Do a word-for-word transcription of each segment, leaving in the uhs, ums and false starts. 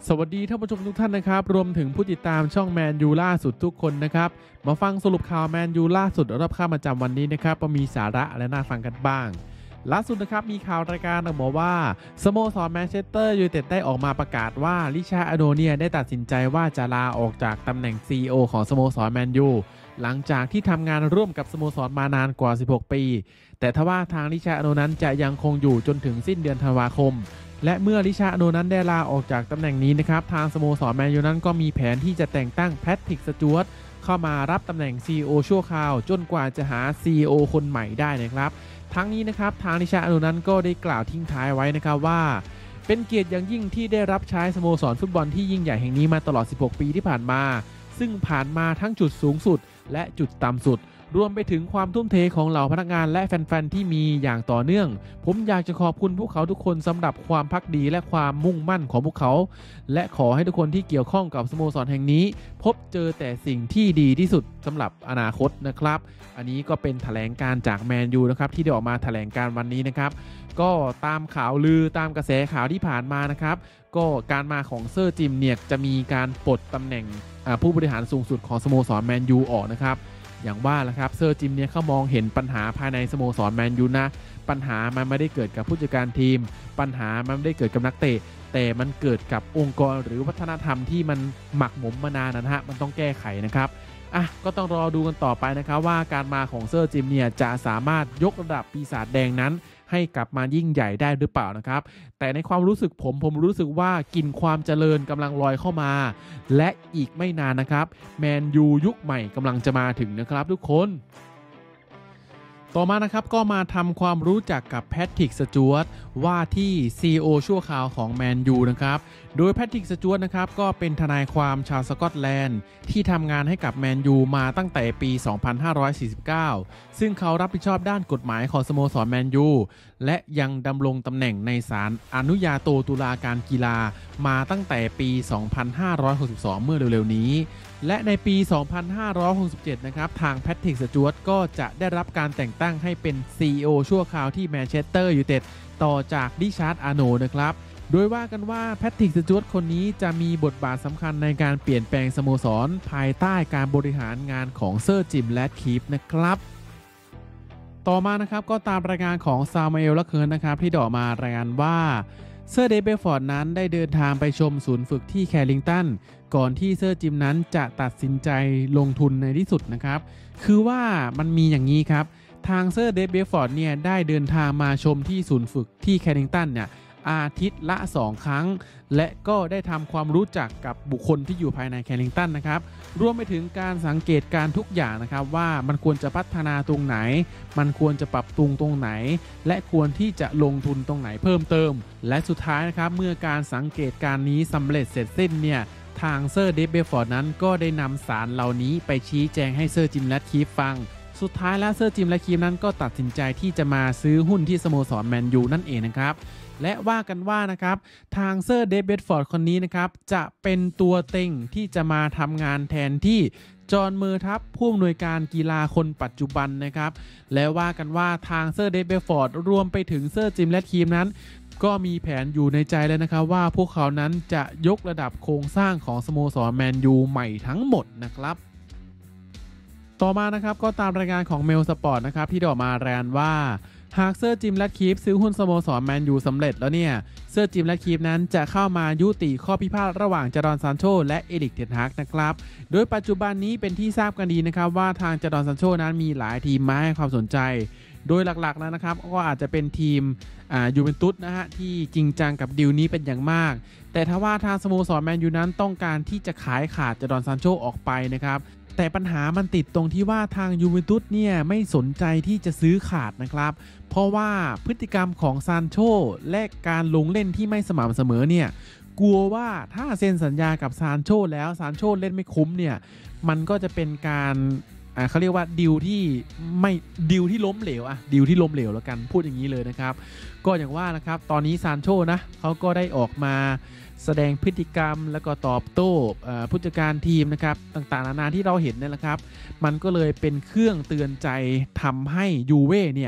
สวัสดีท่านผู้ชมทุกท่านนะครับรวมถึงผู้ติดตามช่องแมนยูล่าสุดทุกคนนะครับมาฟังสรุปข่าวแมนยูล่าสุดรอบค่ำประจำวันนี้นะครับว่ามีสาระและน่าฟังกันบ้างล่าสุดนะครับมีข่าวรายการบอกว่าสโมสรแมนเชสเตอร์ยูไนเต็ดได้ออกมาประกาศว่าลิชาร์ด อาโดเนียได้ตัดสินใจว่าจะลาออกจากตำแหน่ง ซี อี โอ ของสโมสรแมนยูหลังจากที่ทำงานร่วมกับสโมสรมานานกว่าสิบหกปีแต่ทว่าทางลิชาร์ด อาโดนั้นจะยังคงอยู่จนถึงสิ้นเดือนธันวาคมและเมื่อลิชาร์ด อาโดนั้นได้ลาออกจากตำแหน่งนี้นะครับทางสโมสรแมนยูนั้นก็มีแผนที่จะแต่งตั้งแพทริก สจ๊วตเข้ามารับตำแหน่ง ซี อี โอ ชั่วคราวจนกว่าจะหา ซี อี โอ คนใหม่ได้นะครับทั้งนี้นะครับทางลิชาร์ด อาโดนั้นก็ได้กล่าวทิ้งท้ายไว้นะครับว่าเป็นเกียรติอย่างยิ่งที่ได้รับใช้สโมสรฟุตบอลที่ยิ่งใหญ่แห่งนี้มาตลอดสิบหกปีที่ผ่านมาซึ่งผ่านมาทั้งจุดสูงสุดและจุดต่ำสุดรวมไปถึงความทุ่มเทของเหล่าพนักงานและแฟนๆที่มีอย่างต่อเนื่องผมอยากจะขอบคุณพวกเขาทุกคนสำหรับความภักดีและความมุ่งมั่นของพวกเขาและขอให้ทุกคนที่เกี่ยวข้องกับสโมสรแห่งนี้พบเจอแต่สิ่งที่ดีที่สุดสำหรับอนาคตนะครับอันนี้ก็เป็นแถลงการจากแมนยูนะครับที่ได้ออกมาแถลงการวันนี้นะครับก็ตามข่าวลือตามกระแสข่าวที่ผ่านมานะครับก็การมาของเซอร์จิมเนี่ยจะมีการปลดตำแหน่งผู้บริหารสูงสุดของสโมสรแมนยูออกนะครับอย่างว่าแหละครับเซอร์จิมเนี่ยเขามองเห็นปัญหาภายในสโมสรแมนยูนะปัญหามันไม่ได้เกิดกับผู้จัดการทีมปัญหามันไม่ได้เกิดกับนักเตะแต่มันเกิดกับองค์กรหรือวัฒนธรรมที่มันหมักหมมมานานนะฮะมันต้องแก้ไขนะครับอ่ะก็ต้องรอดูกันต่อไปนะครับว่าการมาของเซอร์จิมเนี่ยจะสามารถยกระดับปีศาจแดงนั้นให้กลับมายิ่งใหญ่ได้หรือเปล่านะครับแต่ในความรู้สึกผมผมรู้สึกว่ากลิ่นความเจริญกำลังลอยเข้ามาและอีกไม่นานนะครับแมนยูยุคใหม่กำลังจะมาถึงนะครับทุกคนต่อมานะครับก็มาทำความรู้จักกับแพทริก สจ๊วตว่าที่ ซี อี โอ ชั่วคราวของแมนยูนะครับโดยแพทริก สจ๊วตนะครับก็เป็นทนายความชาวสกอตแลนด์ที่ทำงานให้กับแมนยูมาตั้งแต่ปี สองพันห้าร้อยสี่สิบเก้า ซึ่งเขารับผิดชอบด้านกฎหมายของสโมสรแมนยูและยังดำรงตำแหน่งในศาลอนุญาโตตุลาการกีฬามาตั้งแต่ปี สองพันห้าร้อยหกสิบสอง เมื่อเร็วๆนี้และในปี สองพันห้าร้อยหกสิบเจ็ด นะครับทางแพทริก สจ๊วตก็จะได้รับการแต่งตั้งให้เป็น ซี อี โอ ชั่วคราวที่แมนเชสเตอร์ยูไนเต็ดต่อจากริชาร์ด อาโนนะครับโดยว่ากันว่าแพทริก สจ๊วตคนนี้จะมีบทบาทสำคัญในการเปลี่ยนแปลงสโมสรภายใต้การบริหารงานของเซอร์จิม แรดคลิฟฟ์นะครับต่อมานะครับก็ตามรายงานของซามูเอล ลัคเคิร์นนะครับที่ได้ออกมารายงานว่าเซอร์เดย์ เบฟฟอร์ดนั้นได้เดินทางไปชมศูนย์ฝึกที่แคลิงตันก่อนที่เซอร์จิมนั้นจะตัดสินใจลงทุนในที่สุดนะครับคือว่ามันมีอย่างนี้ครับทางเซอร์เดย์ เบฟฟอร์ดเนี่ยได้เดินทางมาชมที่ศูนย์ฝึกที่แคลิงตันเนี่ยอาทิตย์ละสองครั้งและก็ได้ทำความรู้จักกับบุคคลที่อยู่ภายในแคลิงตันนะครับรวมไปถึงการสังเกตการทุกอย่างนะครับว่ามันควรจะพัฒนาตรงไหนมันควรจะปรับปรุงตรงไหนและควรที่จะลงทุนตรงไหนเพิ่มเติมและสุดท้ายนะครับเมื่อการสังเกตการนี้สำเร็จเสร็จสิ้นเนี่ยทางเซอร์เดย์ เบฟฟอร์ดนั้นก็ได้นำสารเหล่านี้ไปชี้แจงให้เซอร์จิม แรดคลิฟฟ์ฟังสุดท้ายแล้วเซอร์จิม แรดคลิฟฟ์นั้นก็ตัดสินใจที่จะมาซื้อหุ้นที่สโมสรแมนยูนั่นเองนะครับและว่ากันว่านะครับทางเซอร์เดย์ เบฟฟอร์ดคนนี้นะครับจะเป็นตัวเต็งที่จะมาทำงานแทนที่จอห์น เมอร์ทัพผู้อำนวยการกีฬาคนปัจจุบันนะครับและว่ากันว่าทางเซอร์เดย์ เบฟฟอร์ดรวมไปถึงเซอร์จิม แรดคลิฟฟ์นั้นก็มีแผนอยู่ในใจแล้วนะครับว่าพวกเขานั้นจะยกระดับโครงสร้างของสโมสรแมนยูใหม่ทั้งหมดนะครับต่อมานะครับก็ตามรายงานของเมลสปอร์ตนะครับที่ได้ออกมารายงานว่าหากเซอร์จิม แรดคลิฟฟ์ซื้อหุ้นสโมสรแมนยูสำเร็จแล้วเนี่ยเซอร์จิม แรดคลิฟฟ์นั้นจะเข้ามายุติข้อพิพาทระหว่างจาดอน ซานโชและเอริก เทนฮากนะครับโดยปัจจุบันนี้เป็นที่ทราบกันดีนะครับว่าทางจาดอน ซานโชนั้นมีหลายทีมมาให้ความสนใจโดยหลักๆแล้วนะครับก็อาจจะเป็นทีมอ่ายูเวนตุสนะฮะที่จริงจังกับดีลนี้เป็นอย่างมากแต่ถ้าว่าทางสโมสรแมนยูนั้นต้องการที่จะขายขาดจาดอน ซานโชออกไปนะครับแต่ปัญหามันติดตรงที่ว่าทางยูเวนตุสเนี่ยไม่สนใจที่จะซื้อขาดนะครับเพราะว่าพฤติกรรมของซานโชและการลงเล่นที่ไม่สม่ำเสมอเนี่ยกลัวว่าถ้าเซ็นสัญญากับซานโชแล้วซานโชเล่นไม่คุ้มเนี่ยมันก็จะเป็นการอ่าเขาเรียกว่าดีลที่ไม่ดีลที่ล้มเหลวอะดีลที่ล้มเหลวแล้วกันพูดอย่างนี้เลยนะครับก็อย่างว่านะครับตอนนี้ซานโชนะเขาก็ได้ออกมาแสดงพฤติกรรมแล้วก็ตอบโต้ผู้จัดการทีมนะครับต่างๆนานาที่เราเห็นนี่แหละครับมันก็เลยเป็นเครื่องเตือนใจทำให้ยูเว่เนี่ย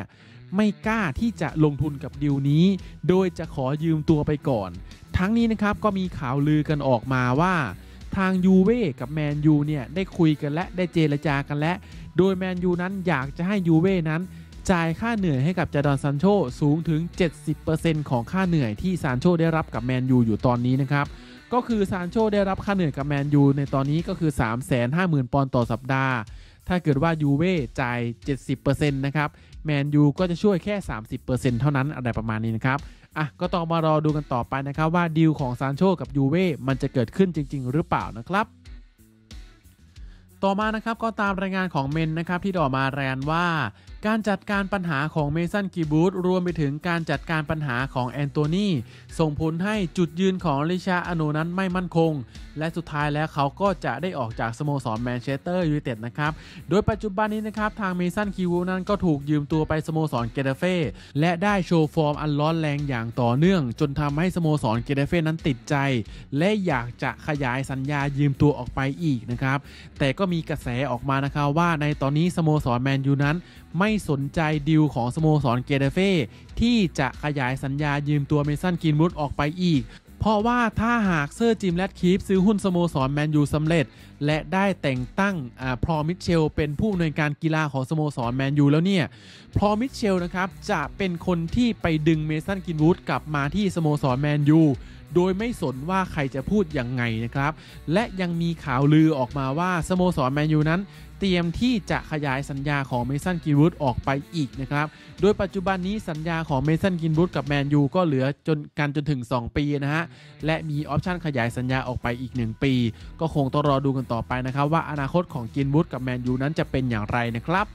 ไม่กล้าที่จะลงทุนกับดีลนี้โดยจะขอยืมตัวไปก่อนทั้งนี้นะครับก็มีข่าวลือกันออกมาว่าทางยูเว่กับแมนยูเนี่ยได้คุยกันและได้เจรจากันและโดยแมนยูนั้นอยากจะให้ยูเว่นั้นจ่ายค่าเหนื่อยให้กับจาดอนซานโชสูงถึง เจ็ดสิบเปอร์เซ็นต์ ของค่าเหนื่อยที่ซานโชได้รับกับแมนยูอยู่ตอนนี้นะครับก็คือซานโชได้รับค่าเหนื่อยกับแมนยูในตอนนี้ก็คือ สามแสนห้าหมื่น ปอนด์ต่อสัปดาห์ถ้าเกิดว่ายูเว่จ่าย เจ็ดสิบเปอร์เซ็นต์ นะครับแมนยูก็จะช่วยแค่ สามสิบเปอร์เซ็นต์ เท่านั้นอะไรประมาณนี้นะครับอ่ะก็ต้องมารอดูกันต่อไปนะครับว่าดีลของซานโชกับยูเว่มันจะเกิดขึ้นจริงๆหรือเปล่านะครับต่อมานะครับก็ตามรายงานของเมนนะครับที่ออกมารายงานว่าการจัดการปัญหาของเมสันกีบูธรวมไปถึงการจัดการปัญหาของแอนโทนีส่งผลให้จุดยืนของลิชาอาโนนั้นไม่มั่นคงและสุดท้ายแล้วเขาก็จะได้ออกจากสโมสรแมนเชสเตอร์ยูไนเต็ดนะครับโดยปัจจุบันนี้นะครับทางเมสันกีบูธนั้นก็ถูกยืมตัวไปสโมสรเกเตเฟ่และได้โชว์ฟอร์มอันร้อนแรงอย่างต่อเนื่องจนทำให้สโมสรเกเตเฟ่นั้นติดใจและอยากจะขยายสัญญายืมตัวออกไปอีกนะครับแต่ก็มีกระแสออกมานะครับว่าในตอนนี้สโมสรแมนยูนั้นไม่สนใจดีลของสโมสรเกเตเฟ่ที่จะขยายสัญญายืมตัวเมสันกรีนวูดออกไปอีกเพราะว่าถ้าหากเซอร์จิมแรดคลิฟซื้อหุ้นสโมสรแมนยูสำเร็จและได้แต่งตั้งพอมิเชลเป็นผู้อำนวยการกีฬาของสโมสรแมนยูแล้วเนี่ยพอมิเชลนะครับจะเป็นคนที่ไปดึงเมสันกรีนวูดกลับมาที่สโมสรแมนยูโดยไม่สนว่าใครจะพูดยังไงนะครับและยังมีข่าวลือออกมาว่าสโมสรแมนยูนั้นเตรียมที่จะขยายสัญญาของเมสันกรีนวูดออกไปอีกนะครับโดยปัจจุบันนี้สัญญาของเมสันกรีนวูดกับแมนยูก็เหลือจนกันจนถึงสองปีนะฮะและมีออปชั่นขยายสัญญาออกไปอีกหนึ่งปีก็คงต้องรอดูกันต่อไปนะครับว่าอนาคตของกรีนวูดกับแมนยูนั้นจะเป็นอย่างไรนะครับ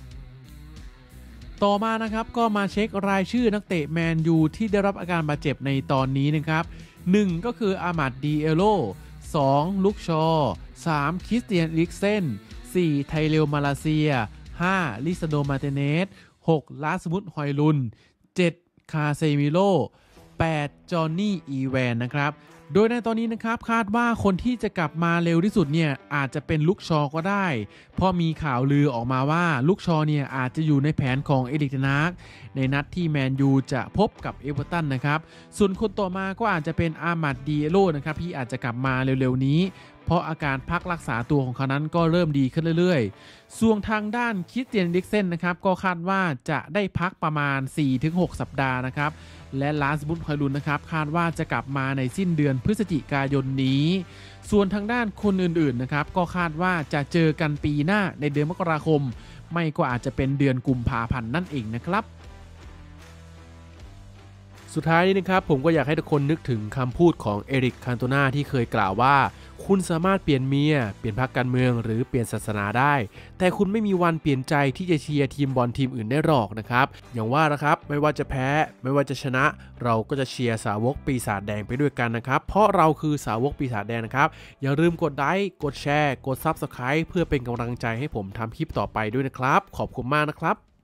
ต่อมานะครับก็มาเช็ครายชื่อนักเตะแมนยูที่ได้รับอาการบาดเจ็บในตอนนี้นะครับหนึ่งก็คืออามัดดีเอโลสองลุคชอสามคริสเตียนอิริกเซนสี่ไทเรลมาลาเซียห้าลิซาโดมาเตเนสหกลาสมุดฮอยลุนเจ็ดคาเซมิโลแปดจอห์นนี่อีแวนนะครับโดยในตอนนี้นะครับคาดว่าคนที่จะกลับมาเร็วที่สุดเนี่ยอาจจะเป็นลุคชอก็ได้เพราะมีข่าวลือออกมาว่าลุคชอเนี่ยอาจจะอยู่ในแผนของเอริก เทนฮากในนัดที่แมนยูจะพบกับเอเวอร์ตันนะครับส่วนคนต่อมาก็อาจจะเป็นอามัดดีเอโลนะครับที่อาจจะกลับมาเร็วๆนี้เพราะอาการพักรักษาตัวของเขานั้นก็เริ่มดีขึ้นเรื่อยๆส่วนทางด้านคริสเตียน อิริกเซนนะครับก็คาดว่าจะได้พักประมาณ สี่ถึงหก สัปดาห์นะครับและลาสบุตฮอยลุนนะครับคาดว่าจะกลับมาในสิ้นเดือนพฤศจิกายนนี้ส่วนทางด้านคนอื่นๆนะครับก็คาดว่าจะเจอกันปีหน้าในเดือนมกราคมไม่ก็อาจจะเป็นเดือนกุมภาพันธ์นั่นเองนะครับสุดท้ายนี้นะครับผมก็อยากให้ทุกคนนึกถึงคำพูดของเอริก คันโตนาที่เคยกล่าวว่าคุณสามารถเปลี่ยนเมียเปลี่ยนพรรคการเมืองหรือเปลี่ยนศาสนาได้แต่คุณไม่มีวันเปลี่ยนใจที่จะเชียร์ทีมบอลทีมอื่นได้หรอกนะครับอย่างว่านะครับไม่ว่าจะแพ้ไม่ว่าจะชนะเราก็จะเชียร์สาวกปีศาจแดงไปด้วยกันนะครับเพราะเราคือสาวกปีศาจแดงนะครับอย่าลืมกดไลค์กดแชร์กด ซับสไครบ์ เพื่อเป็นกำลังใจให้ผมทำคลิปต่อไปด้วยนะครับขอบคุณมากนะครับ